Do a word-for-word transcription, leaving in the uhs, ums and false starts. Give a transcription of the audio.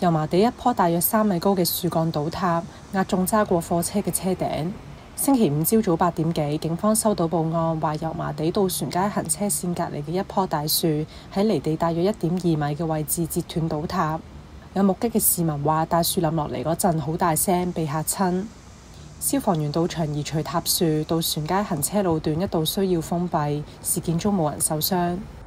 油麻地一棵大約三米高嘅樹幹倒塌，壓中揸過貨車嘅車頂。星期五朝早八點幾，警方收到報案，話油麻地渡船街行車線隔離嘅一棵大樹喺離地大約一點二米嘅位置截斷倒塌。有目擊嘅市民話，大樹冧落嚟嗰陣好大聲，被嚇親。消防員到場移除塌樹，渡船街行車路段一度需要封閉。事件中冇人受傷。